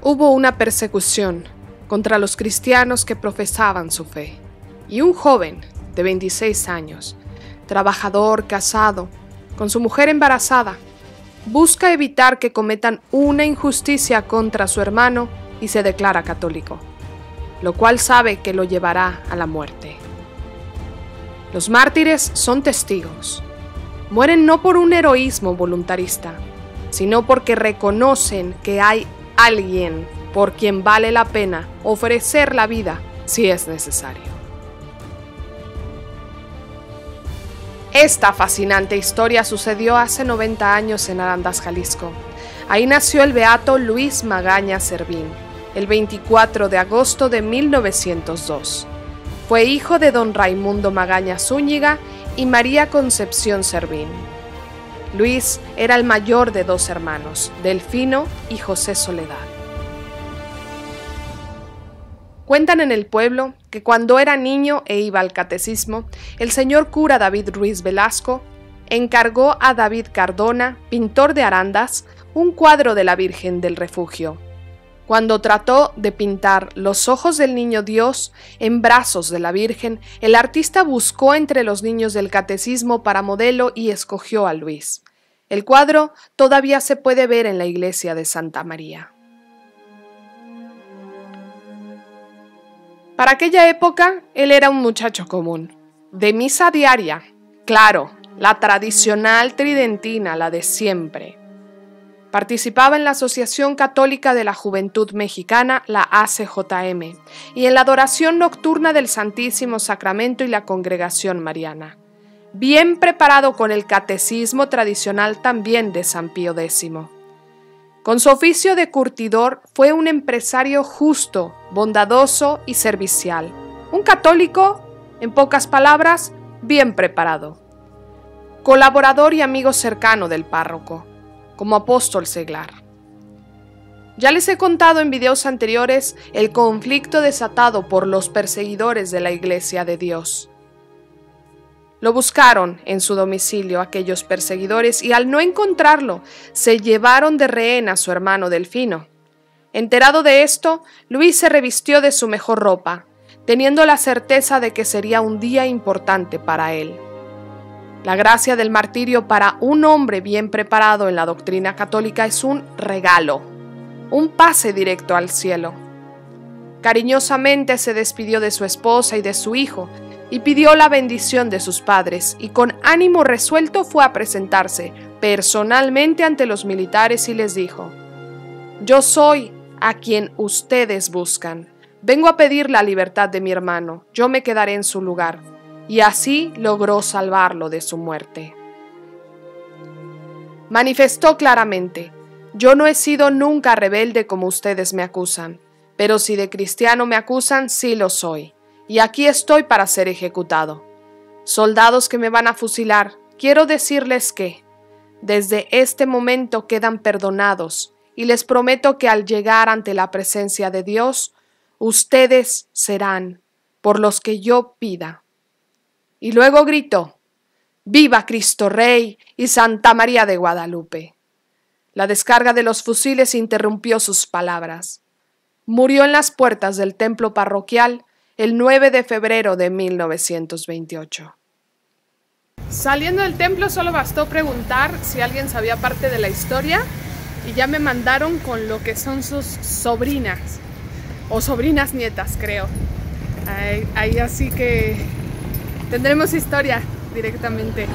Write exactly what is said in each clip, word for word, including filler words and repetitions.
Hubo una persecución contra los cristianos que profesaban su fe, y un joven de veintiséis años, trabajador, casado, con su mujer embarazada, busca evitar que cometan una injusticia contra su hermano y se declara católico, lo cual sabe que lo llevará a la muerte. Los mártires son testigos. Mueren no por un heroísmo voluntarista, sino porque reconocen que hay alguien por quien vale la pena ofrecer la vida si es necesario. Esta fascinante historia sucedió hace noventa años en Arandas, Jalisco. Ahí nació el beato Luis Magaña Servín, el veinticuatro de agosto de mil novecientos dos. Fue hijo de don Raimundo Magaña Zúñiga y María Concepción Servín. Luis era el mayor de dos hermanos, Delfino y José Soledad. Cuentan en el pueblo que cuando era niño e iba al catecismo, el señor cura David Ruiz Velasco encargó a David Cardona, pintor de Arandas, un cuadro de la Virgen del Refugio. Cuando trató de pintar los ojos del niño Dios en brazos de la Virgen, el artista buscó entre los niños del catecismo para modelo y escogió a Luis. El cuadro todavía se puede ver en la iglesia de Santa María. Para aquella época, él era un muchacho común, de misa diaria, claro, la tradicional tridentina, la de siempre. Participaba en la Asociación Católica de la Juventud Mexicana, la A C J M, y en la adoración nocturna del Santísimo Sacramento y la Congregación Mariana. Bien preparado con el catecismo tradicional también de San Pío Décimo. Con su oficio de curtidor fue un empresario justo, bondadoso y servicial. Un católico, en pocas palabras, bien preparado. Colaborador y amigo cercano del párroco, como apóstol seglar. Ya les he contado en videos anteriores el conflicto desatado por los perseguidores de la Iglesia de Dios. Lo buscaron en su domicilio aquellos perseguidores y al no encontrarlo, se llevaron de rehén a su hermano Delfino. Enterado de esto, Luis se revistió de su mejor ropa, teniendo la certeza de que sería un día importante para él. La gracia del martirio para un hombre bien preparado en la doctrina católica es un regalo, un pase directo al cielo. Cariñosamente se despidió de su esposa y de su hijo, y pidió la bendición de sus padres, y con ánimo resuelto fue a presentarse personalmente ante los militares y les dijo: «Yo soy a quien ustedes buscan. Vengo a pedir la libertad de mi hermano. Yo me quedaré en su lugar». Y así logró salvarlo de su muerte. Manifestó claramente: «Yo no he sido nunca rebelde como ustedes me acusan, pero si de cristiano me acusan, sí lo soy. Y aquí estoy para ser ejecutado. Soldados que me van a fusilar, quiero decirles que, desde este momento quedan perdonados, y les prometo que al llegar ante la presencia de Dios, ustedes serán por los que yo pida». Y luego gritó: «¡Viva Cristo Rey y Santa María de Guadalupe!». La descarga de los fusiles interrumpió sus palabras. Murió en las puertas del templo parroquial el nueve de febrero de mil novecientos veintiocho. Saliendo del templo solo bastó preguntar si alguien sabía parte de la historia y ya me mandaron con lo que son sus sobrinas, o sobrinas nietas creo. Ahí, ahí así que tendremos historia directamente.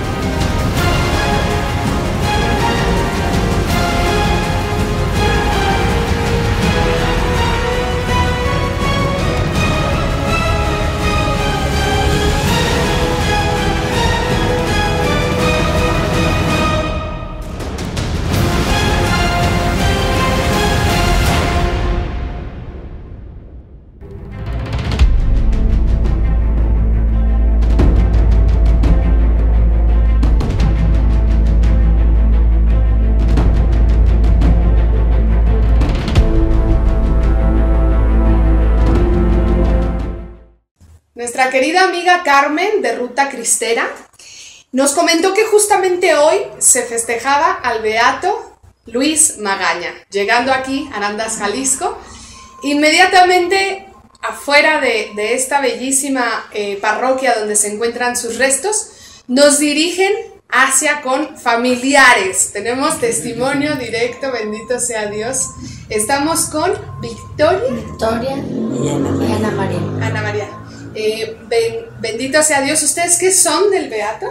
Nuestra querida amiga Carmen de Ruta Cristera nos comentó que justamente hoy se festejaba al beato Luis Magaña. Llegando aquí, a Arandas, Jalisco, inmediatamente afuera de, de esta bellísima eh, parroquia donde se encuentran sus restos, nos dirigen hacia con familiares. Tenemos testimonio directo, bendito sea Dios. Estamos con Victoria. Victoria y Ana María. Ana María. Ana María. Eh, ben, bendito sea Dios. ¿Ustedes qué son del Beato?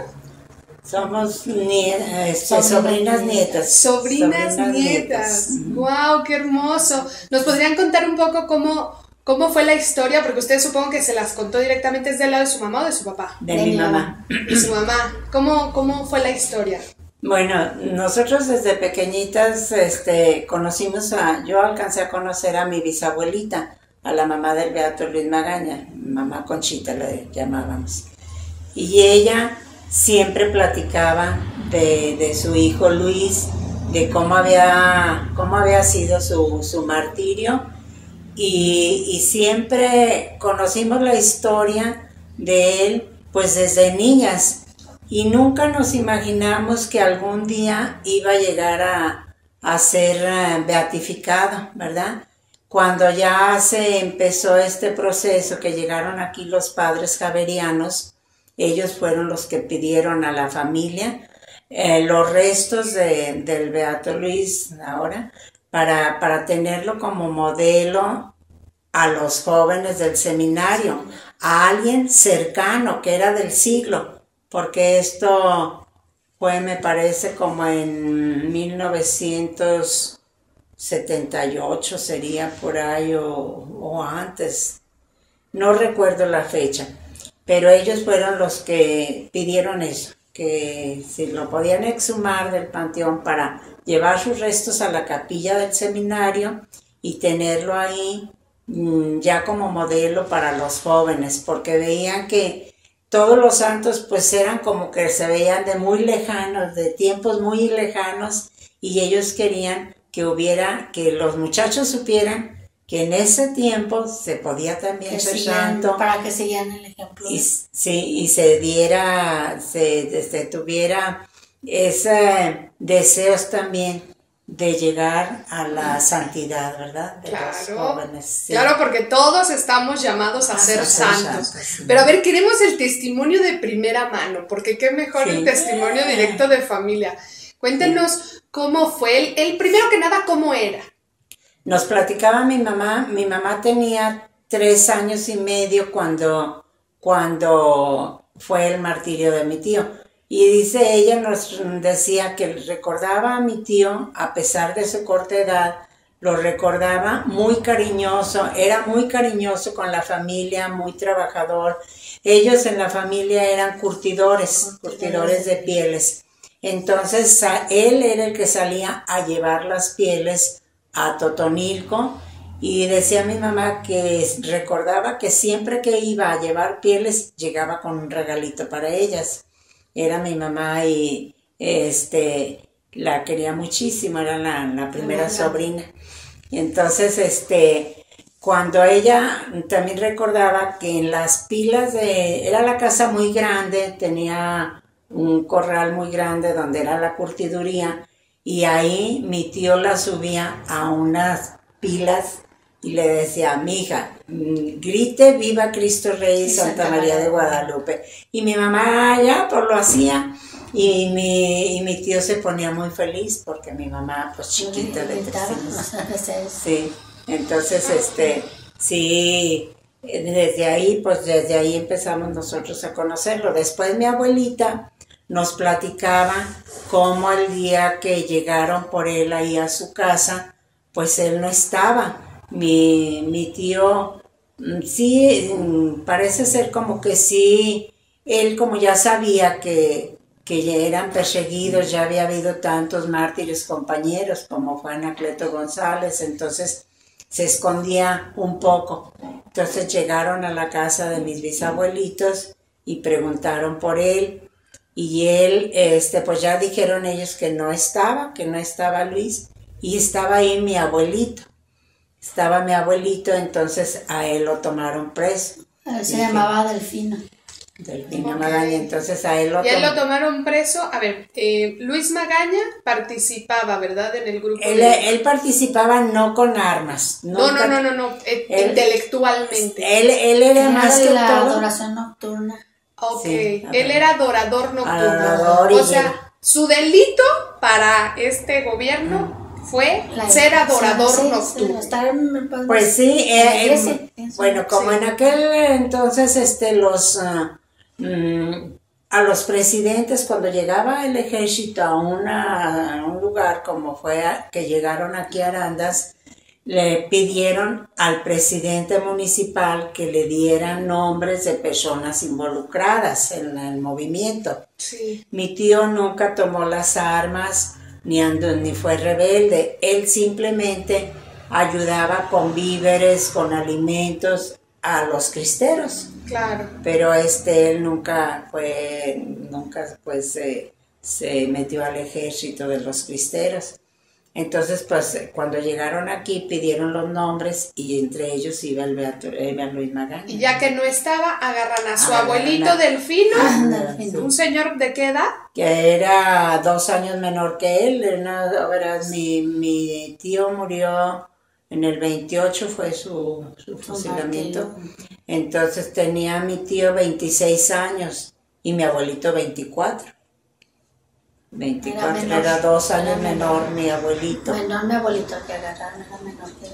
Somos nietas, este, sobrinas nietas. Sobrinas, sobrinas nietas. nietas. ¡Wow! ¡Qué hermoso! ¿Nos podrían contar un poco cómo, cómo fue la historia? Porque ustedes supongo que se las contó directamente desde el lado de su mamá o de su papá. De, de mi mamá. De su mamá. ¿Cómo, cómo fue la historia? Bueno, nosotros desde pequeñitas este, conocimos a... Yo alcancé a conocer a mi bisabuelita, a la mamá del Beato Luis Magaña, mamá Conchita le llamábamos. Y ella siempre platicaba de, de su hijo Luis, de cómo había, cómo había sido su, su martirio, y, y siempre conocimos la historia de él pues desde niñas, y nunca nos imaginamos que algún día iba a llegar a, a ser beatificado, ¿verdad? Cuando ya se empezó este proceso, que llegaron aquí los padres javerianos, ellos fueron los que pidieron a la familia eh, los restos de, del Beato Luis ahora, para, para tenerlo como modelo a los jóvenes del seminario, a alguien cercano que era del siglo, porque esto fue, me parece, como en mil novecientos setenta y ocho sería por ahí o, o antes, no recuerdo la fecha. Pero ellos fueron los que pidieron eso, que si lo podían exhumar del panteón para llevar sus restos a la capilla del seminario y tenerlo ahí mmm, ya como modelo para los jóvenes, porque veían que todos los santos pues eran como que se veían de muy lejanos, de tiempos muy lejanos, y ellos querían que hubiera, que los muchachos supieran que en ese tiempo se podía también que ser sigan, santo. Para que siguieran el ejemplo. Y, sí, y se diera, se, se tuviera esos deseos también de llegar a la santidad, ¿verdad? De claro, los jóvenes. Sí. Claro, porque todos estamos llamados a, a ser, ser santos. santos sí. Pero a ver, queremos el testimonio de primera mano, porque qué mejor sí. el testimonio directo de familia. Cuéntenos sí. cómo fue, el, el primero que nada, cómo era. Nos platicaba mi mamá, mi mamá tenía tres años y medio cuando, cuando fue el martirio de mi tío. Y dice, ella nos decía que recordaba a mi tío, a pesar de su corta edad, lo recordaba muy cariñoso, era muy cariñoso con la familia, muy trabajador. Ellos en la familia eran curtidores, curtidores de pieles. Entonces, él era el que salía a llevar las pieles a Totonilco, y decía mi mamá que recordaba que siempre que iba a llevar pieles llegaba con un regalito para ellas. Era mi mamá y este la quería muchísimo, era la, la primera uh-huh. sobrina. Y entonces este cuando ella también recordaba que en las pilas de, era la casa muy grande, tenía un corral muy grande donde era la curtiduría, y ahí mi tío la subía a unas pilas y le decía, mija, grite viva Cristo Rey y Santa María de Guadalupe. Y mi mamá ya pues lo hacía, y mi, y mi tío se ponía muy feliz porque mi mamá pues chiquita de tres años. Sí, entonces este, sí, desde ahí pues desde ahí empezamos nosotros a conocerlo. Después mi abuelita nos platicaba cómo el día que llegaron por él ahí a su casa, pues él no estaba. Mi, mi tío, sí, parece ser como que sí, él como ya sabía que, que ya eran perseguidos, ya había habido tantos mártires compañeros como fue Anacleto González, entonces se escondía un poco. Entonces llegaron a la casa de mis bisabuelitos y preguntaron por él. Y él, este, pues ya dijeron ellos que no estaba, que no estaba Luis, y estaba ahí mi abuelito. Estaba mi abuelito, entonces a él lo tomaron preso. Él se llamaba Delfino. Delfino Ok. Magaña, entonces a él lo Y a él lo tom- tomaron preso. A ver, eh, Luis Magaña participaba, ¿verdad? En el grupo él, de... él participaba no con armas. No, no, nunca- no, no, no, eh, él- intelectualmente. Él, él era Era más de que la todo. adoración nocturna. Ok, Sí, él era adorador nocturno. Adorador y O sea, su delito para este gobierno fue La- ser adorador sí, sí, nocturno. estar en- pues, Pues sí, en la eh, iglesia, eh, pienso. bueno, como Sí. en aquel entonces este, los, ah, mm, a los presidentes, cuando llegaba el ejército a, una, a un lugar como fue a- que llegaron aquí a Arandas, le pidieron al presidente municipal que le diera nombres de personas involucradas en el movimiento. Sí. Mi tío nunca tomó las armas, ni andó, ni fue rebelde. Él simplemente ayudaba con víveres, con alimentos a los cristeros. Claro. Pero este, él nunca fue, nunca pues se, se metió al ejército de los cristeros. Entonces, pues, cuando llegaron aquí pidieron los nombres y entre ellos iba el Beato, iba Luis Magaña. Y ya que no estaba, agarran a su Ah, abuelito no. Delfino, Anda, Sí. un señor de qué edad? Que era dos años menor que él. Era, era- mi, mi tío murió en el veintiocho, fue su, su fusilamiento. Entonces tenía mi tío veintiséis años y mi abuelito veinticuatro. veinticuatro, Era era, menor. dos años Era menor, menor. mi abuelito. Menor mi abuelito que agarraron era menor que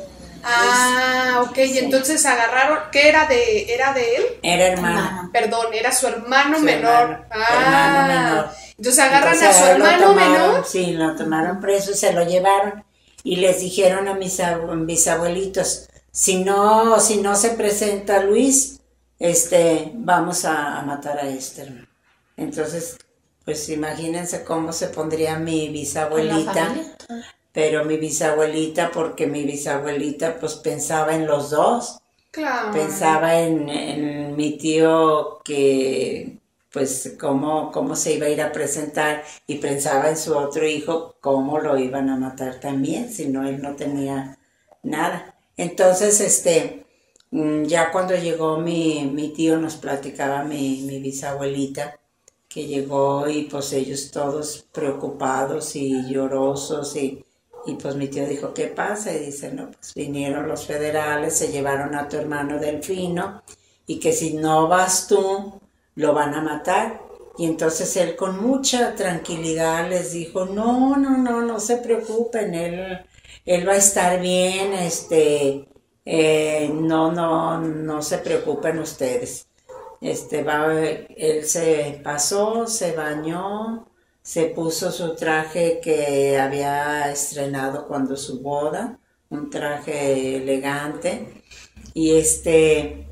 Ah, ok, y Sí. entonces agarraron, ¿qué era de, era de él? Era hermano. Hermano. Perdón, era su hermano Su menor. hermano, ah, hermano menor. Entonces agarran Entonces, a su a él lo hermano tomaron, menor. Sí, lo tomaron preso y se lo llevaron. Y les dijeron a mis abu- bisabuelitos, si no, si no se presenta Luis, este, vamos a, a matar a este hermano. Entonces, pues imagínense cómo se pondría mi bisabuelita. Pero mi bisabuelita, porque mi bisabuelita pues pensaba en los dos. Claro. Pensaba en, en mi tío que, pues, cómo, cómo se iba a ir a presentar y pensaba en su otro hijo, cómo lo iban a matar también, si no, él no tenía nada. Entonces, este, mm, ya cuando llegó mi, mi tío, nos platicaba mi, mi bisabuelita, que llegó y pues ellos todos preocupados y llorosos y... Y pues mi tío dijo, ¿qué pasa? Y dice, no, pues vinieron los federales, se llevaron a tu hermano Delfino y que si no vas tú, lo van a matar. Y entonces él con mucha tranquilidad les dijo, no, no, no, no se preocupen, él, él va a estar bien, este, eh, no, no, no se preocupen ustedes. Este, va, él se pasó, se bañó, se puso su traje que había estrenado cuando su boda, un traje elegante, y este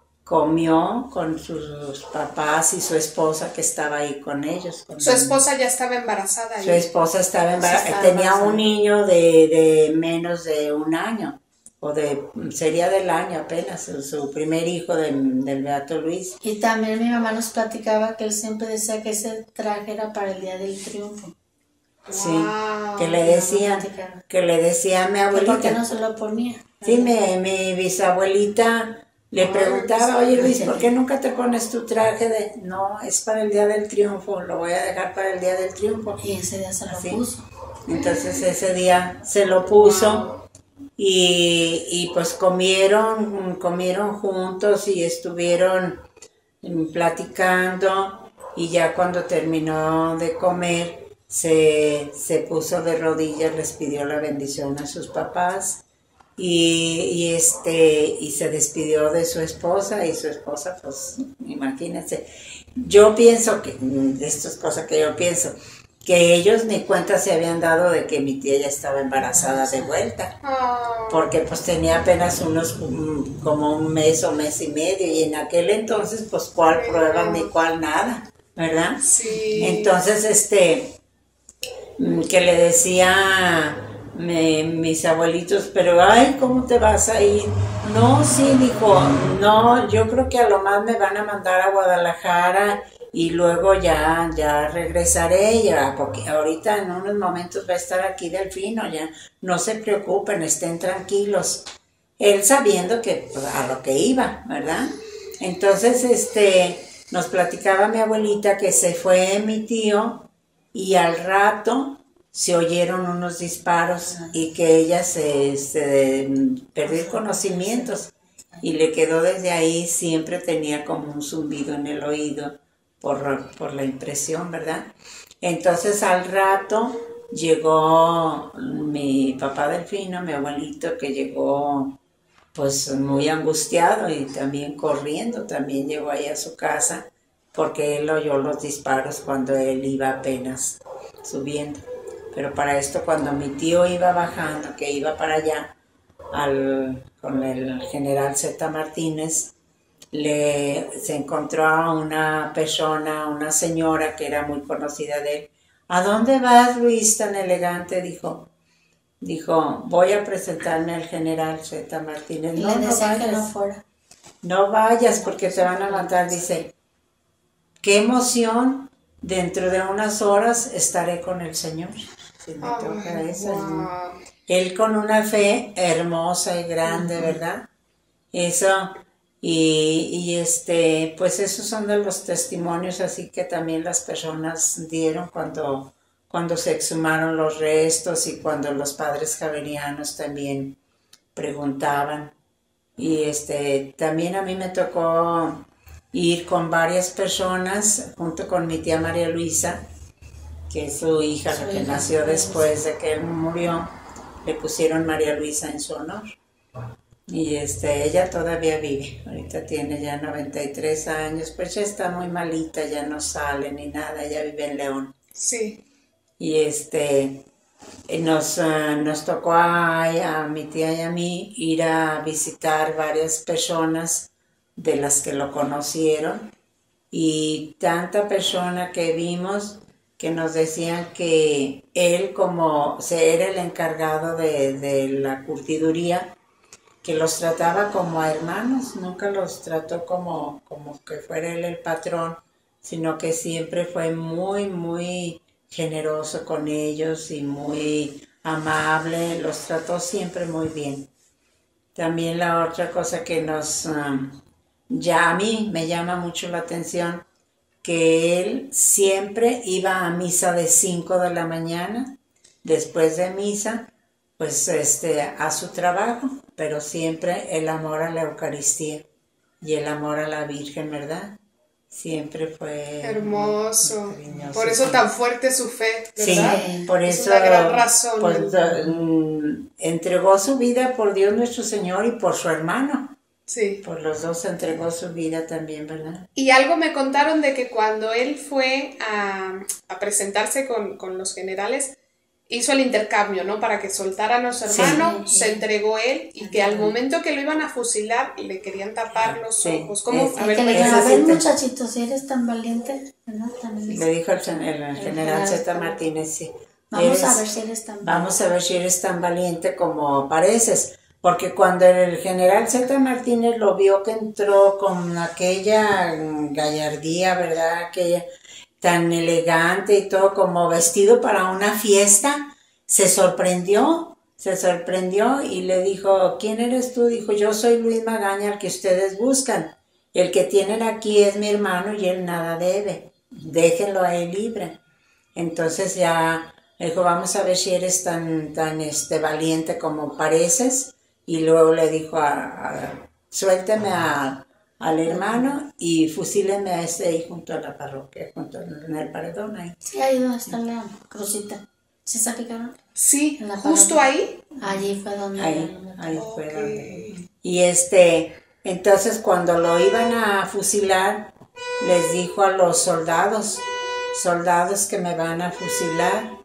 comió con sus papás y su esposa que estaba ahí con ellos. Con Su la- esposa ya estaba embarazada. ahí. Su esposa estaba embarazada, estaba tenía embarazada. un niño de, de menos de un año, o de, sería del año apenas, su, su primer hijo de- del Beato Luis. Y también mi mamá nos platicaba que él siempre decía que ese traje era para el Día del Triunfo. Sí, Wow. que le decía, que le decía a mi ¿Que ¿Por qué abuelita. no se lo ponía? Sí, mi, mi bisabuelita le Ah, preguntaba, sí, oye Luis, sí. ¿por qué nunca te pones tu traje de...? No, es para el Día del Triunfo, lo voy a dejar para el Día del Triunfo. Y ese día se lo Así. puso. Entonces ese día se lo puso y, y pues comieron, comieron juntos y estuvieron mm, platicando y ya cuando terminó de comer se, se puso de rodillas, les pidió la bendición a sus papás y, y este y se despidió de su esposa y su esposa pues imagínense, yo pienso que, mm, esto es cosa que yo pienso, que ellos ni cuenta se habían dado de que mi tía ya estaba embarazada de vuelta, Ah, porque pues tenía apenas unos mm, como un mes o mes y medio y en aquel entonces pues cuál prueba ni cuál nada, ¿verdad? sí. Entonces este mm, que le decía me- mis abuelitos, pero ay, ¿cómo te vas a ir? No, sí, dijo, no, yo creo que a lo más me van a mandar a Guadalajara y luego ya, ya regresaré, ya, porque ahorita en unos momentos va a estar aquí Delfino, ya, no se preocupen, estén tranquilos. Él sabiendo que pues, a lo que iba, ¿verdad? Entonces, este, nos platicaba mi abuelita que se fue mi tío y al rato se oyeron unos disparos y que ella se, se perdió conocimientos y le quedó desde ahí, siempre tenía como un zumbido en el oído por, por la impresión, ¿verdad? Entonces al rato llegó mi papá Delfino, mi abuelito, que llegó pues muy angustiado y también corriendo, también llegó ahí a su casa porque él oyó los disparos cuando él iba apenas subiendo. Pero para esto, cuando mi tío iba bajando, que iba para allá al, con el general Zeta Martínez, le, se encontró a una persona, una señora que era muy conocida de él. ¿A dónde vas, Luis, tan elegante? Dijo. Dijo, voy a presentarme al general Zeta Martínez. Y no, le no decía vayas. que no fuera. No vayas porque te van a matar. Dice, qué emoción, dentro de unas horas estaré con el Señor. Si me Oh, toca eso. wow. Él con una fe hermosa y grande, uh-huh. ¿verdad? Eso, y, y este, pues esos son de los testimonios así que también las personas dieron cuando... cuando se exhumaron los restos y cuando los padres javerianos también preguntaban. Y este, también a mí me tocó ir con varias personas, junto con mi tía María Luisa, que es su hija, la que nació después de que él murió, le pusieron María Luisa en su honor. Y este, ella todavía vive, ahorita tiene ya noventa y tres años, pues ya está muy malita, ya no sale ni nada, ella vive en León. Sí. Y este, nos, uh, nos tocó a, a mi tía y a mí ir a visitar varias personas de las que lo conocieron. Y tanta persona que vimos que nos decían que él, como o sea, era el encargado de, de la curtiduría, que los trataba como a hermanos, nunca los trató como, como que fuera él el patrón, sino que siempre fue muy, muy generoso con ellos y muy amable, los trató siempre muy bien. También la otra cosa que nos, um, ya a mí me llama mucho la atención, que él siempre iba a misa de cinco de la mañana, después de misa, pues este, a su trabajo, pero siempre el amor a la Eucaristía y el amor a la Virgen, ¿verdad? Siempre fue hermoso. Muy cariñoso, por eso sí. tan fuerte su fe, ¿verdad? Sí, por es eso una gran razón. Pues, mm, entregó su vida por Dios nuestro Señor y por su hermano. Sí. Por los dos entregó su vida también, ¿verdad? Y algo me contaron de que cuando él fue a, a presentarse con, con los generales, hizo el intercambio, ¿no? Para que soltaran a su hermano, sí. se entregó él y que al momento que lo iban a fusilar le querían tapar los Sí. ojos. ¿Cómo? Es- A ver, Que le cuéntame. dijeron, a sí ver, te- muchachito, si eres tan valiente, ¿verdad? También Le dijo el, gen- el general general Zeta Zeta. Martínez, sí. vamos a Eres- ver si eres tan Vamos a ver si eres tan valiente como pareces. Porque cuando el general Zeta Martínez lo vio que entró con aquella mm, gallardía, ¿verdad? Aquella tan elegante y todo como vestido para una fiesta, se sorprendió, se sorprendió y le dijo, ¿quién eres tú? Dijo, yo soy Luis Magaña, el que ustedes buscan. El que tienen aquí es mi hermano y él nada debe. Déjenlo a él libre. Entonces ya le dijo, vamos a ver si eres tan, tan este, valiente como pareces. Y luego le dijo, a, a, suélteme a, al hermano y fusíleme a ese ahí junto a la parroquia, junto en el paredón ahí. Sí, ahí donde está la crucita. ¿Sí se aplicaron? Sí, En la justo parada. ahí. Allí fue donde... Ahí, ahí Ok. fue donde. Y este, entonces cuando lo iban a fusilar, les dijo a los soldados, soldados que me van a fusilar,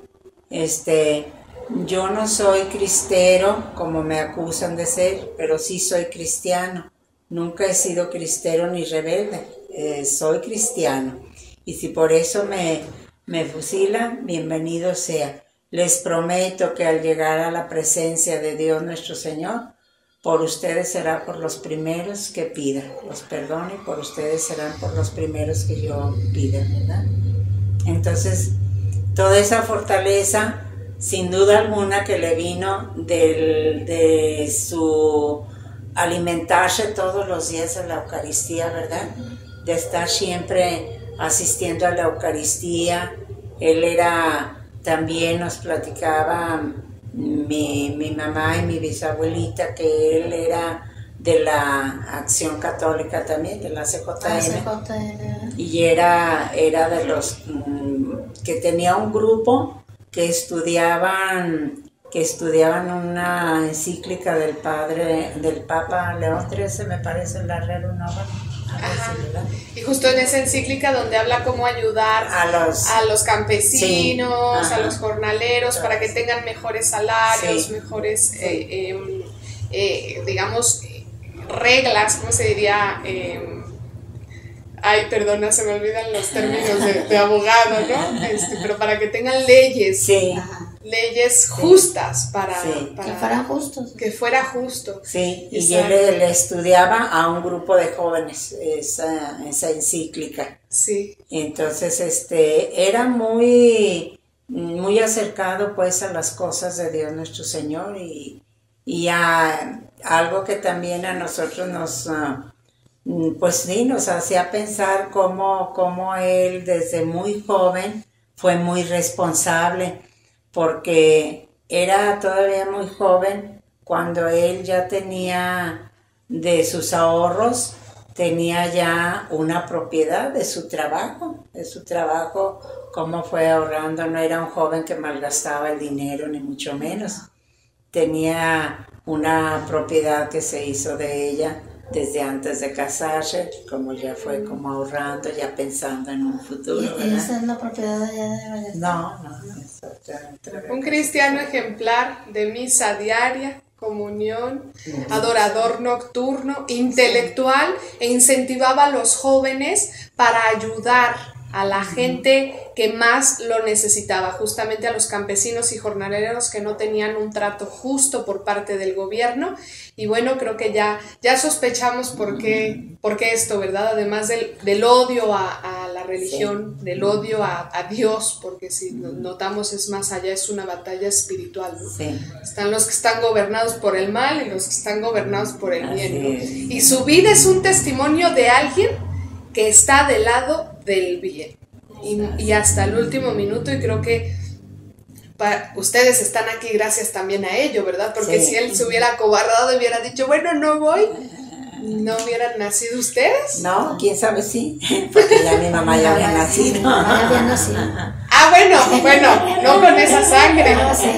este, yo no soy cristero como me acusan de ser, pero sí soy cristiano. Nunca he sido cristero ni rebelde, eh, soy cristiano. Y si por eso me, me fusilan, bienvenido sea. Les prometo que al llegar a la presencia de Dios nuestro Señor, por ustedes será por los primeros que pidan. Los perdono y por ustedes serán por los primeros que yo pida, ¿verdad? Entonces, toda esa fortaleza, sin duda alguna, que le vino del, de su alimentarse todos los días en la Eucaristía, ¿verdad? de estar siempre asistiendo a la Eucaristía. Él era, también nos platicaba mi, mi mamá y mi bisabuelita que él era de la Acción Católica también, de la C J N, y era, era de los mm, que tenía un grupo que estudiaban que estudiaban una encíclica del padre, del Papa León trece, me parece, el Herrero Nova. Y justo en esa encíclica donde habla cómo ayudar a los, a los campesinos, sí, a los jornaleros, para que tengan mejores salarios, sí, mejores, sí. eh, eh, eh, digamos, reglas, ¿cómo se diría? Eh, ay, perdona, se me olvidan los términos de, de abogado, ¿no? Este, pero para que tengan leyes. Sí. Leyes justas para, sí. para que fueran justos. Que fuera justo. Sí, y él le estudiaba a un grupo de jóvenes esa, esa encíclica. Sí. Entonces, este, era muy, muy acercado pues a las cosas de Dios nuestro Señor y, y a algo que también a nosotros nos, uh, pues sí, nos hacía pensar cómo, cómo él desde muy joven fue muy responsable, porque era todavía muy joven cuando él ya tenía de sus ahorros, tenía ya una propiedad de su trabajo, de su trabajo, cómo fue ahorrando. No era un joven que malgastaba el dinero, ni mucho menos. Tenía una propiedad que se hizo de ella desde antes de casarse, como ya fue como ahorrando, ya pensando en un futuro. ¿Y esa es la propiedad allá de Valladolid? No, no, no. Es otra, otra un cristiano ejemplar de misa diaria, comunión, adorador nocturno, intelectual, e incentivaba a los jóvenes para ayudar a la gente que más lo necesitaba, justamente a los campesinos y jornaleros que no tenían un trato justo por parte del gobierno. Y bueno, creo que ya, ya sospechamos por qué, por qué esto, ¿verdad? Además del, del odio a, a la religión, sí. del odio a, a Dios, porque si notamos es más allá, es una batalla espiritual, ¿no? Sí. Están los que están gobernados por el mal y los que están gobernados por el bien, ¿no? Y su vida es un testimonio de alguien que está del lado del bien. Y, y hasta el último minuto, y creo que para, ustedes están aquí gracias también a ello, ¿verdad? Porque sí. si él se hubiera acobardado y hubiera dicho, bueno, no voy, ¿no hubieran nacido ustedes? No, quién sabe si, sí, porque ya mi mamá ya había nacido. Ya había nacido. Ah, bueno, bueno, no con esa sangre.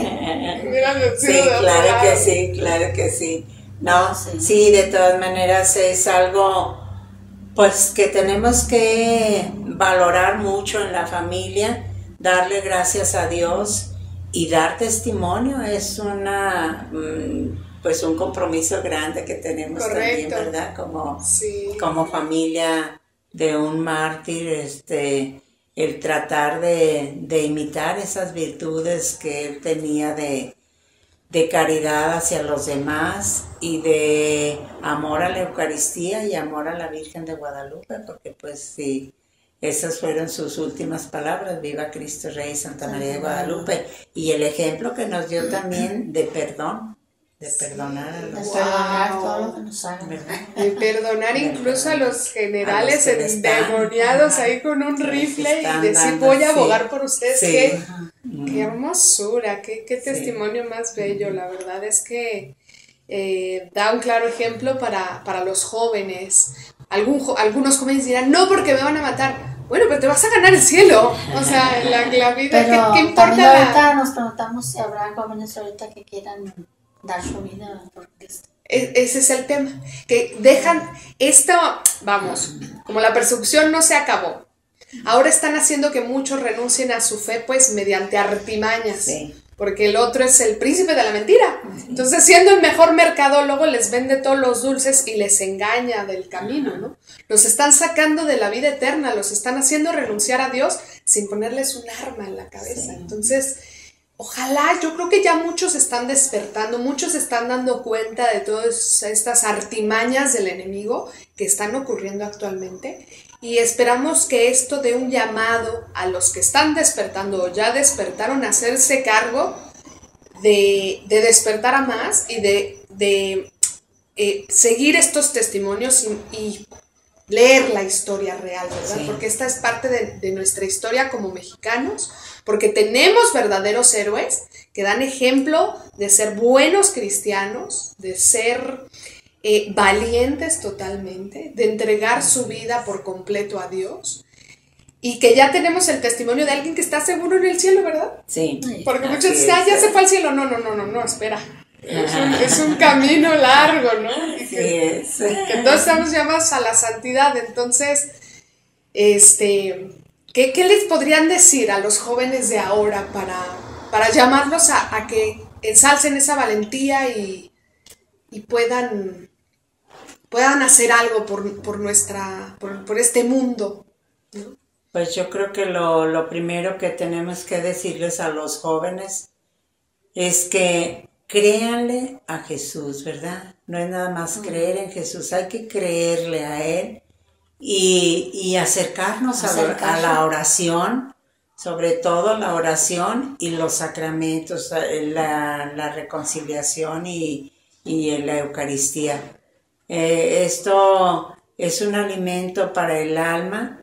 Sí, sí claro que sí, claro que sí. No, sí. sí, de todas maneras es algo pues que tenemos que valorar mucho en la familia, darle gracias a Dios y dar testimonio. Es una pues un compromiso grande que tenemos. Correcto. También, ¿verdad? Como, sí. como familia de un mártir, este, el tratar de, de imitar esas virtudes que él tenía de de caridad hacia los demás y de amor a la Eucaristía y amor a la Virgen de Guadalupe, porque pues sí, esas fueron sus últimas palabras, viva Cristo Rey, Santa María de Guadalupe, y el ejemplo que nos dio también de perdón, de perdonar a los, de perdonar todo lo que nos hagan, de perdonar incluso a los generales a los endemoniados están, ahí con un rifle y decir dando, voy a abogar sí, por ustedes. Sí. ¿Qué, mm. qué hermosura, qué, qué testimonio sí. más bello. La verdad es que eh, da un claro ejemplo para, para los jóvenes. Algún, algunos jóvenes dirán, no, porque me van a matar. Bueno, pero te vas a ganar el cielo. O sea, la, la vida, pero ¿qué, qué importa? También ahorita la... nos preguntamos si habrá jóvenes ahorita que quieran dar su vida por Cristo. Ese es el tema, que dejan esto, vamos, como la persecución no se acabó, ahora están haciendo que muchos renuncien a su fe pues mediante artimañas, sí. porque el otro es el príncipe de la mentira, sí. entonces siendo el mejor mercadólogo les vende todos los dulces y les engaña del camino, ¿no? Los están sacando de la vida eterna, los están haciendo renunciar a Dios sin ponerles un arma en la cabeza, sí. entonces... Ojalá, yo creo que ya muchos están despertando, muchos están dando cuenta de todas estas artimañas del enemigo que están ocurriendo actualmente y esperamos que esto dé un llamado a los que están despertando o ya despertaron a hacerse cargo de, de despertar a más y de, de eh, seguir estos testimonios y, y leer la historia real, ¿verdad? Sí. Porque esta es parte de, de nuestra historia como mexicanos, porque tenemos verdaderos héroes que dan ejemplo de ser buenos cristianos, de ser eh, valientes totalmente, de entregar su vida por completo a Dios, y que ya tenemos el testimonio de alguien que está seguro en el cielo, ¿verdad? Sí. Porque Así muchos dicen, ah, es. ya se fue al cielo. No, no, no, no, no, espera. Es un, es un camino largo, ¿no? Y Así que, es. que todos estamos llamados a la santidad. Entonces, este, ¿qué, qué les podrían decir a los jóvenes de ahora para, para llamarlos a, a que ensalcen esa valentía y, y puedan, puedan hacer algo por, por, nuestra, por, por este mundo, ¿no? Pues yo creo que lo, lo primero que tenemos que decirles a los jóvenes es que créanle a Jesús, ¿verdad? No es nada más creer en Jesús, hay que creerle a Él y, y acercarnos a, a la oración, sobre todo la oración y los sacramentos, la, la reconciliación y, y la Eucaristía. Eh, esto es un alimento para el alma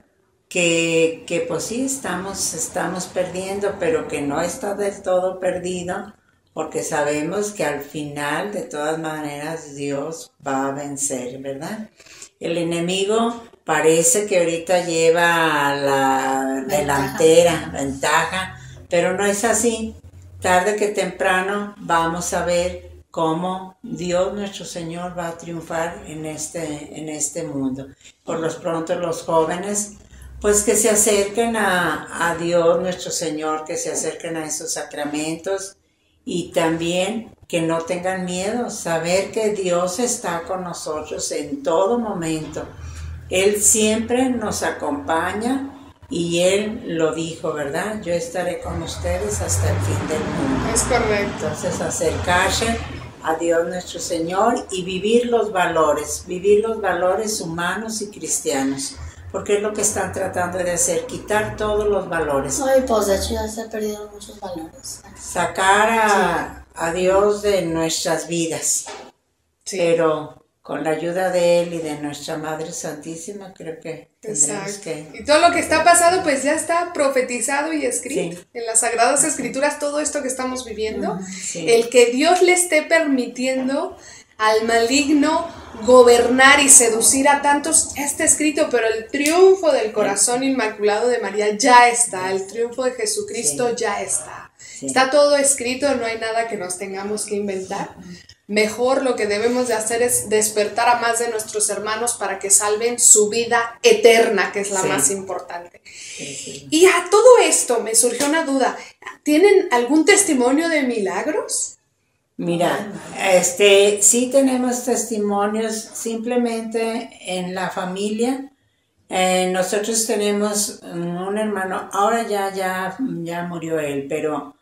que, que pues sí estamos, estamos perdiendo, pero que no está del todo perdido, porque sabemos que al final, de todas maneras, Dios va a vencer, ¿verdad? El enemigo parece que ahorita lleva la delantera, ventaja, pero no es así. Tarde que temprano vamos a ver cómo Dios nuestro Señor va a triunfar en este, en este mundo. Por lo pronto los jóvenes, pues que se acerquen a, a Dios nuestro Señor, que se acerquen a esos sacramentos y también que no tengan miedo, saber que Dios está con nosotros en todo momento. Él siempre nos acompaña y Él lo dijo, ¿verdad? Yo estaré con ustedes hasta el fin del mundo. Es correcto. Entonces acercarse a Dios nuestro Señor y vivir los valores, vivir los valores humanos y cristianos. Porque es lo que están tratando de hacer, quitar todos los valores. Ay, pues de hecho ya se han perdido muchos valores. Sacar a, a Dios de nuestras vidas. Sí. Pero con la ayuda de Él y de nuestra Madre Santísima, creo que tendremos Exacto. que... Y todo lo que está pasado, pues ya está profetizado y escrito. Sí. En las Sagradas Escrituras, todo esto que estamos viviendo, Sí. el que Dios le esté permitiendo al maligno gobernar y seducir a tantos, ya está escrito, pero el triunfo del corazón inmaculado de María ya está, el triunfo de Jesucristo Sí. ya está. Sí. Está todo escrito, no hay nada que nos tengamos que inventar. Mejor lo que debemos de hacer es despertar a más de nuestros hermanos para que salven su vida eterna, que es la Sí. más importante. Sí, sí. Y a todo esto me surgió una duda. ¿Tienen algún testimonio de milagros? Mira, este, sí tenemos testimonios simplemente en la familia. Eh, nosotros tenemos un hermano, ahora ya, ya, ya murió él, pero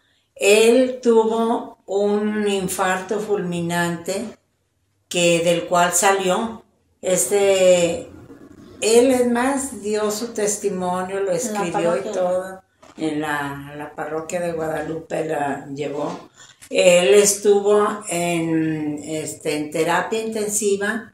él tuvo un infarto fulminante que, del cual salió. Este, él es más, dio su testimonio, lo escribió y todo, en la, la parroquia de Guadalupe la llevó. Él estuvo en, este, en terapia intensiva.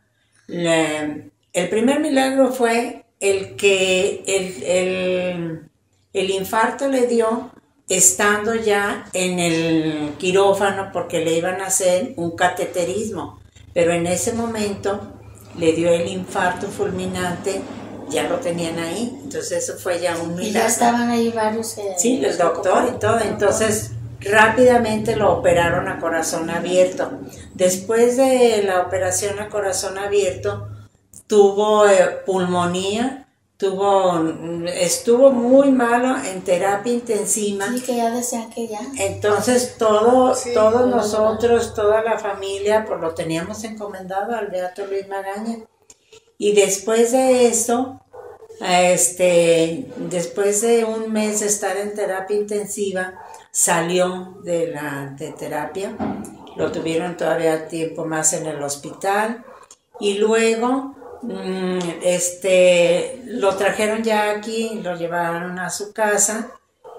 Le, el primer milagro fue el que el, el, el infarto le dio estando ya en el quirófano porque le iban a hacer un cateterismo. Pero en ese momento le dio el infarto fulminante, ya lo tenían ahí. Entonces eso fue ya un milagro. Y ya estaban ahí varios. Eh, Sí, el doctor y todo. Entonces rápidamente lo operaron a corazón abierto. Después de la operación a corazón abierto, tuvo eh, pulmonía, tuvo, estuvo muy malo en terapia intensiva. Sí, que ya decían que ya. Entonces todo, Sí. todos nosotros, toda la familia, pues lo teníamos encomendado al Beato Luis Magaña. Y después de eso, este, después de un mes de estar en terapia intensiva, salió de la de terapia, lo tuvieron todavía tiempo más en el hospital y luego mm, este, lo trajeron ya aquí, lo llevaron a su casa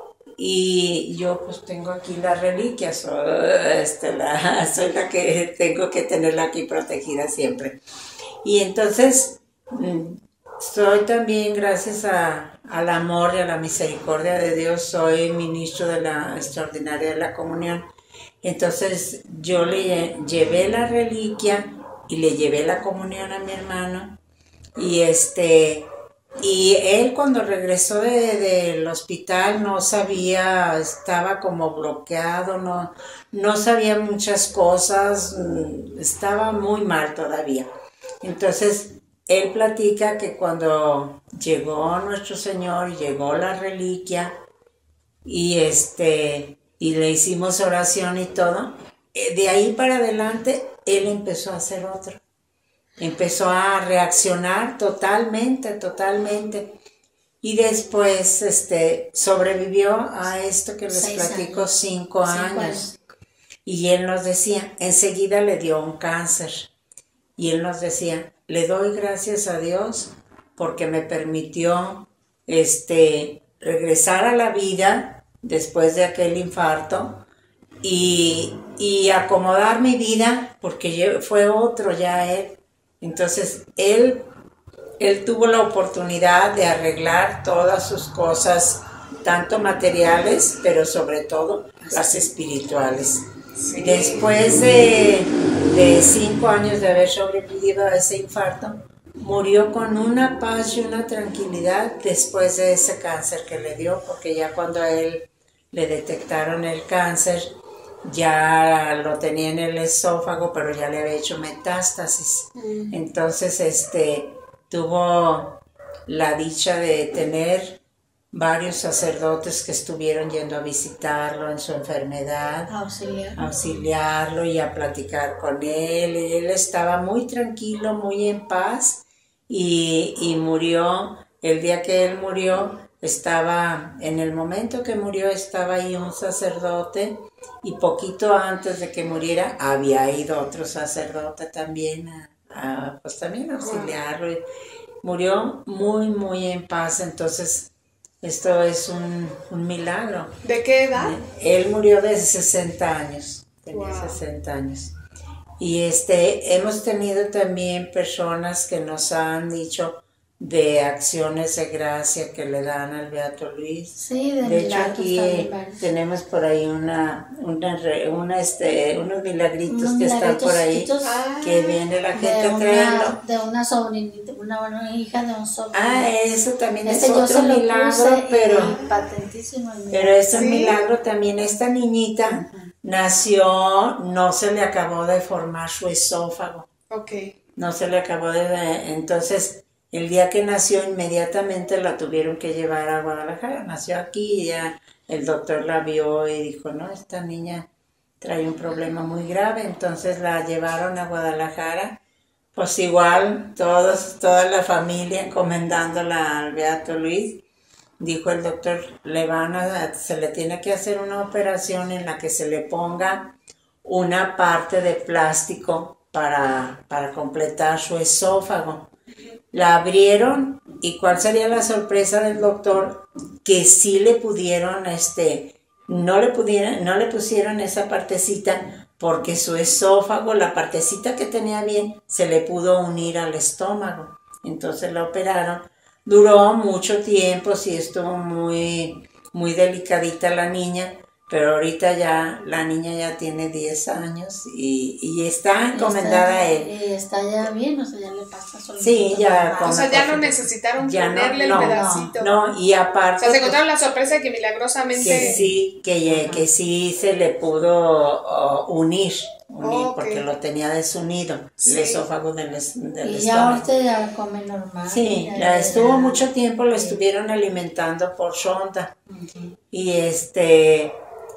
y yo pues tengo aquí las reliquias, o, este, la, soy la que tengo que tenerla aquí protegida siempre. Y entonces mm, soy también, gracias a, al amor y a la misericordia de Dios, soy ministro de la Extraordinaria de la Comunión. Entonces yo le llevé la reliquia y le llevé la comunión a mi hermano. Y este... Y él cuando regresó de, del hospital no sabía, estaba como bloqueado, no, no sabía muchas cosas, estaba muy mal todavía. Entonces, él platica que cuando llegó nuestro Señor, llegó la reliquia y, este, y le hicimos oración y todo, de ahí para adelante él empezó a hacer otro. Empezó a reaccionar totalmente, totalmente. Y después este, sobrevivió a esto que les Seis platico, años. cinco, Cinco años. años. Y él nos decía, enseguida le dio un cáncer. Y él nos decía, le doy gracias a Dios porque me permitió este, regresar a la vida después de aquel infarto y, y acomodar mi vida porque yo, fue otro ya él. Entonces, él, él tuvo la oportunidad de arreglar todas sus cosas, tanto materiales, pero sobre todo las espirituales. Sí. Después de, de cinco años de haber sobrevivido a ese infarto, murió con una paz y una tranquilidad después de ese cáncer que le dio, porque ya cuando a él le detectaron el cáncer, ya lo tenía en el esófago, pero ya le había hecho metástasis. Mm. Entonces, este, tuvo la dicha de tener varios sacerdotes que estuvieron yendo a visitarlo en su enfermedad, Auxiliar. auxiliarlo y a platicar con él. Y él estaba muy tranquilo, muy en paz y, y murió, el día que él murió, estaba, en el momento que murió estaba ahí un sacerdote y poquito antes de que muriera había ido otro sacerdote también a, a pues también a auxiliarlo. Y murió muy muy en paz. Entonces esto es un, un milagro. ¿De qué edad? Él murió de sesenta años, tenía Wow. sesenta años. Y este, hemos tenido también personas que nos han dicho de acciones de gracia que le dan al Beato Luis. Sí, de, de hecho aquí eh, tenemos por ahí una, una, una este, unos milagritos unos que están por ahí, chiquitos, que viene la gente a una, traerlo. de una sobrinita, una, una hija de un sobrino. Ah, eso también este es yo otro se lo milagro, puse pero, patentísimo el pero es un ¿Sí? milagro también. Esta niñita uh-huh. nació, no se le acabó de formar su esófago. Ok. No se le acabó de... Entonces, el día que nació, inmediatamente la tuvieron que llevar a Guadalajara. Nació aquí y ya el doctor la vio y dijo, no, esta niña trae un problema muy grave. Entonces la llevaron a Guadalajara. Pues igual, todos, toda la familia encomendándola al Beato Luis. Dijo el doctor, le van a, se le tiene que hacer una operación en la que se le ponga una parte de plástico para, para completar su esófago. La abrieron y ¿cuál sería la sorpresa del doctor? Que sí le pudieron, este, no le pudieron, no le pusieron esa partecita porque su esófago, la partecita que tenía bien, se le pudo unir al estómago. Entonces la operaron. Duró mucho tiempo, sí estuvo muy, muy delicadita la niña, pero ahorita ya, la niña ya tiene diez años y, y está encomendada está, a él. Y está ya bien, o sea, ya le pasa solo. Sí, ya. O sea, ya no necesitaron ya ponerle no, el no, pedacito. No, y aparte... O sea, se encontraron la sorpresa de que milagrosamente... Que sí, que, que sí se le pudo uh, unir, unir Oh, okay. porque lo tenía desunido, sí. El esófago del, del y estómago. Y ya ahorita ya come normal. Sí, ya, la estuvo ya, mucho tiempo, lo estuvieron alimentando por sonda. Uh-huh. Y este...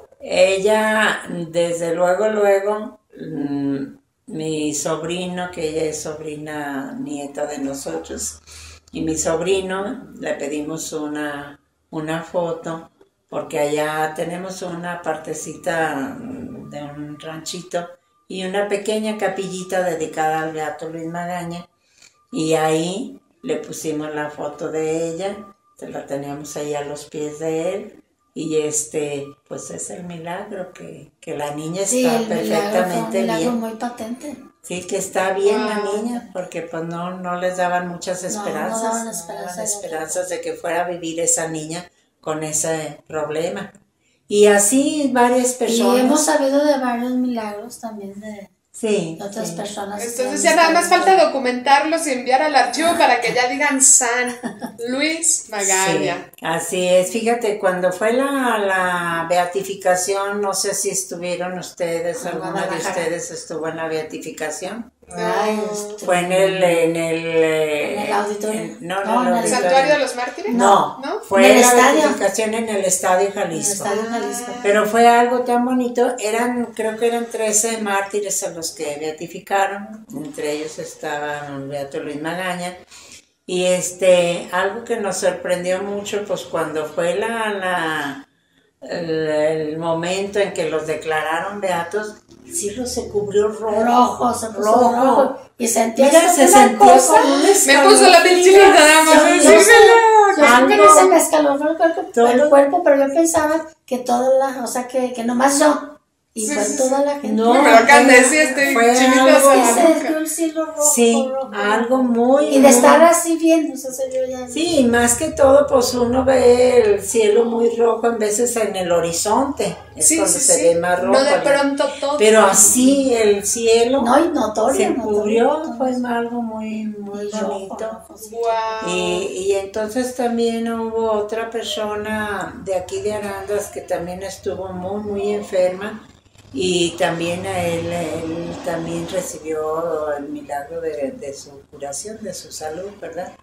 Ella, desde luego, luego, mmm, mi sobrino, que ella es sobrina nieta de nosotros, y mi sobrino, le pedimos una, una foto, porque allá tenemos una partecita de un ranchito y una pequeña capillita dedicada al Beato Luis Magaña, y ahí le pusimos la foto de ella, la teníamos ahí a los pies de él. Y este, pues es el milagro, que, que la niña está sí, el perfectamente milagro fue un milagro bien. muy patente. Sí, que está bien Wow. la niña, porque pues no, no les daban muchas esperanzas, no daban no esperanza daban de- esperanzas de que fuera a vivir esa niña con ese problema. Y así varias Y personas. hemos sabido de varios milagros también de, Sí, de otras sí. personas. que Entonces han ya nada más estado- falta documentarlos y enviar al archivo para que ya digan San Luis Magaña. Sí, así es. Fíjate, cuando fue la, la beatificación, no sé si estuvieron ustedes, En alguna de Guadalajara. ustedes estuvo en la beatificación. Ay, este, Fue en el, en el, eh, ¿En el auditorio? en- no, No, en en el el ¿El auditorio. Santuario de los Mártires? No, ¿No? fue En el la estadio. beatificación en el Estadio en el Jalisco. Estadio Jalisco. Pero fue algo tan bonito, eran, creo que eran trece mártires a los que beatificaron, entre ellos estaba un Beato Luis Magaña, y este, algo que nos sorprendió mucho, pues cuando fue la, la, el, el momento en que los declararon beatos, el cielo se cubrió rojo. Rojo, se puso Rojo. rojo. Y sentía Mira, como se una sentía cosa. como un Me puso la piel escalofrío. chinita nada más Yo, de yo, sé- decírselo. yo sé que Algo- se me escalofrió el cuerpo, Todo- el cuerpo, pero yo pensaba que toda la, o sea, que, que nomás yo. Y Sí, fue sí, toda sí. la gente. No, Pero acá fue- decía este fue chinita algo- se Y la se boca. desvió el cielo rojo. Sí, rojo. algo muy... Y de muy- estar así viendo, o sea, se vio ya. Sí, más que todo, pues uno ve el cielo muy rojo en veces en el horizonte, es Sí, cuando sí, se sí. ve más rojo. No de ¿no? pronto todo. Pero así el cielo No, y notorio. se notorio, cubrió, notorio. fue algo muy, muy Rojo, bonito. rojo, sí. Wow. Y, y entonces también hubo otra persona de aquí de Arandas que también estuvo muy, muy enferma. Y también a él, él también recibió el milagro de, de su curación, de su salud, ¿verdad?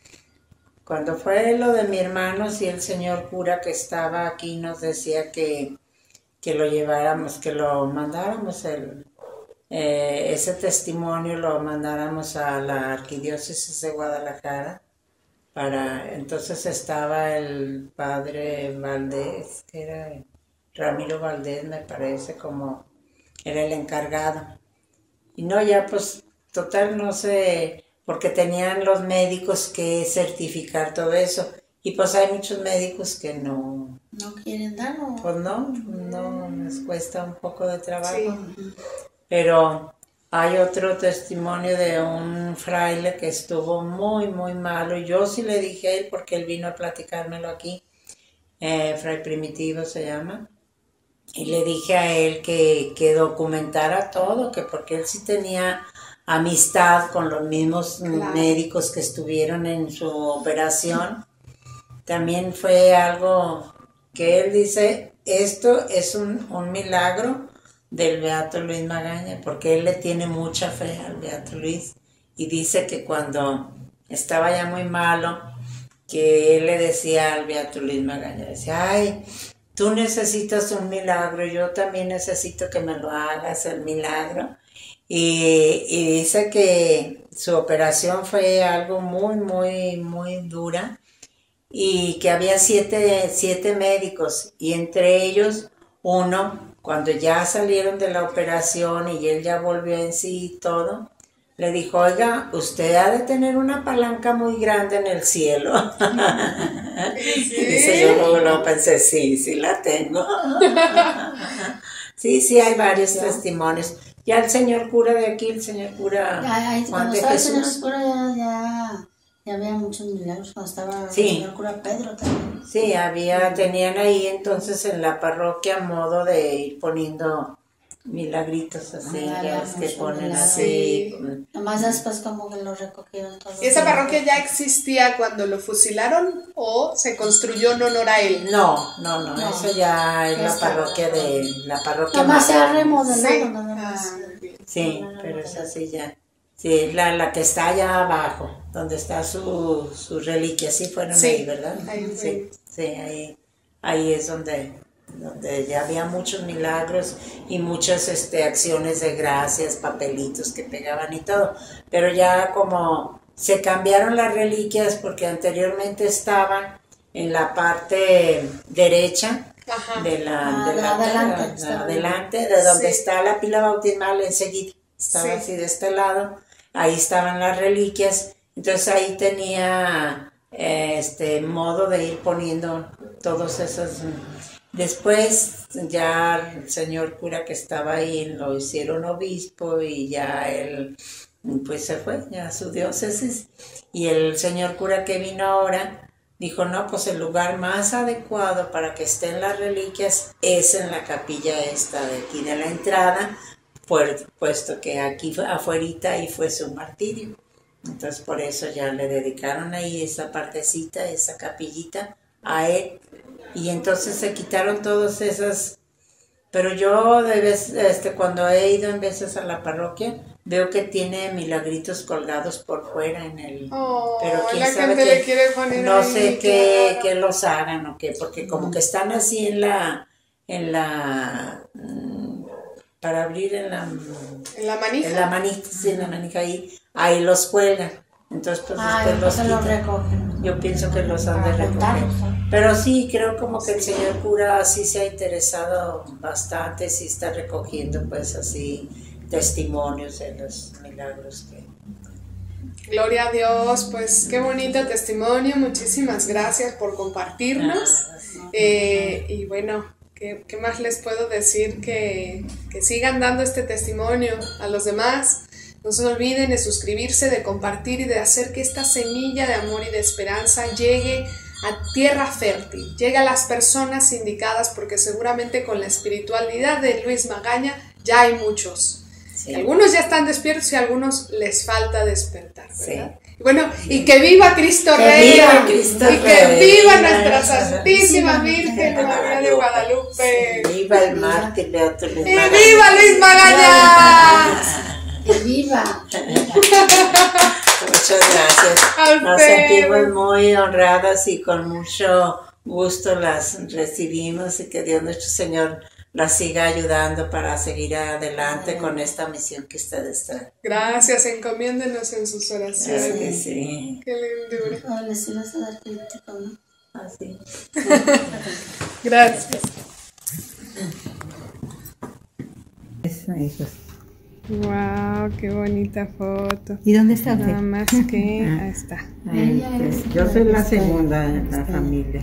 Cuando fue lo de mi hermano, sí, el señor cura que estaba aquí nos decía que, que lo lleváramos, que lo mandáramos, el, eh, ese testimonio lo mandáramos a la arquidiócesis de Guadalajara. Para, entonces estaba el padre Valdés, que era Ramiro Valdés, me parece, como era el encargado. Y no, ya pues, total, no sé, porque tenían los médicos que certificar todo eso. Y pues hay muchos médicos que no, No quieren dar o. pues no, no, les cuesta un poco de trabajo. Sí. Pero hay otro testimonio de un fraile que estuvo muy, muy malo. Y yo sí le dije a él, porque él vino a platicármelo aquí, eh, Fray Primitivo se llama. Y le dije a él que, que documentara todo, que porque él sí tenía amistad con los mismos Claro. médicos que estuvieron en su operación. También fue algo que él dice, esto es un, un milagro del Beato Luis Magaña, porque él le tiene mucha fe al Beato Luis. Y dice que cuando estaba ya muy malo, que él le decía al Beato Luis Magaña, decía, ay, tú necesitas un milagro, yo también necesito que me lo hagas el milagro. Y, y dice que su operación fue algo muy, muy, muy dura y que había siete, siete médicos y entre ellos uno, cuando ya salieron de la operación y él ya volvió en sí y todo, le dijo, oiga, usted ha de tener una palanca muy grande en el cielo. Sí. Dice, yo luego, luego pensé, sí, sí la tengo. Sí, sí, hay varios Ya. testimonios. Ya el señor cura de aquí, el señor cura Ya, ahí, Juan cuando de estaba el señor Jesús. cura ya, ya, ya había muchos milagros. Cuando estaba Sí. el señor cura Pedro también. Sí, había, tenían ahí entonces en la parroquia modo de ir poniendo milagritos así, Ah, ya ya, ves que muchos ponen milagros. así. Nomás después como que lo recogieron todos. ¿Y esa parroquia ya existía cuando lo fusilaron o se construyó en honor a él? No, no, no, No. eso ya es Ya la está. parroquia de la parroquia. Nomás se madre. ha remodelado, Sí. nada más. Ah, muy bien. Sí, pero es así ya. Sí, la, la que está allá abajo, donde está su, su reliquia, sí fueron Sí, ahí, ¿verdad? ahí fue. Sí, sí, ahí, ahí es donde, donde ya había muchos milagros y muchas este, acciones de gracias, papelitos que pegaban y todo. Pero ya como se cambiaron las reliquias porque anteriormente estaban en la parte derecha Ajá. de la, Ah, de la- adelante, de la- está adelante, de donde Sí. está la pila bautismal enseguida, estaba Sí. así de este lado, ahí estaban las reliquias, entonces ahí tenía eh, este modo de ir poniendo todos esos, Después ya el señor cura que estaba ahí lo hicieron obispo y ya él pues se fue ya a su diócesis. Y el señor cura que vino ahora dijo, no, pues el lugar más adecuado para que estén las reliquias es en la capilla esta de aquí de la entrada, puesto que aquí afuerita ahí fue su martirio. Entonces por eso ya le dedicaron ahí esa partecita, esa capillita a él. Y entonces se quitaron todas esas, pero yo de vez, este, cuando he ido en veces a la parroquia, veo que tiene milagritos colgados por fuera en el, oh, pero quién la sabe gente que, le quiere poner no ahí, sé qué, claro. qué los hagan o qué, porque como que están así en la, en la, mm, para abrir en la, en la manija, en la manija, sí, en la manija ahí, ahí los cuelgan. Entonces, pues ah, usted los los quita. recogen. Yo pienso que los han de Para recoger. juntarlos, ¿no? Pero sí, creo como que el señor cura sí se ha interesado bastante, sí está recogiendo pues así testimonios de los milagros que... Gloria a Dios, pues qué bonito testimonio, muchísimas gracias por compartirnos. Ah, sí. Eh, y bueno, ¿qué, qué más les puedo decir? Que, que sigan dando este testimonio a los demás. No se olviden de suscribirse, de compartir y de hacer que esta semilla de amor y de esperanza llegue a tierra fértil, llegue a las personas indicadas, porque seguramente con la espiritualidad de Luis Magaña ya hay muchos. Sí. Algunos ya están despiertos y a algunos les falta despertar, ¿verdad? Sí. Y bueno, sí. Y que viva Cristo que Rey, viva Cristo y que Rey, viva nuestra Santísima Virgen María de Guadalupe. Sí, viva el mártir de otro lugar. ¡Y viva Luis Magaña! ¡Que viva! Muchas gracias. Nos sentimos muy honradas y con mucho gusto las recibimos y que Dios nuestro Señor las siga ayudando para seguir adelante Amén. Con esta misión que ustedes traen. Gracias, encomiéndenos en sus oraciones. Claro que sí. Qué lindura. Oh, les ibas a dar crítico, ¿no? Así. Gracias. Eso, hijos. Wow, qué bonita foto. ¿Y dónde está usted? Nada más que ah, ahí está. Ahí, pues, yo soy la segunda en la familia.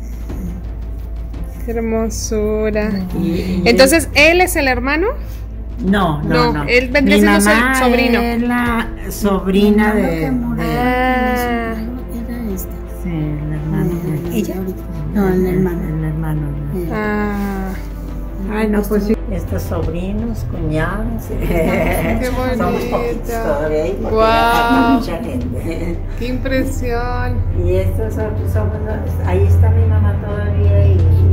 Qué hermosura. Y, y entonces, ¿él es el hermano? No, no, no. no. Él vendría Mi siendo mamá el sobrino. Es la sobrina de, de. Ah. Era esta. Sí, el hermano. De ella. No, el hermano. El hermano. No. Ah. Ay, no, pues sí. Estos sobrinos, cuñados. Qué bonito. Somos poquitos todavía ahí porque wow. hay mucha gente. Qué impresión. Y estos otros somos, ahí está mi mamá todavía y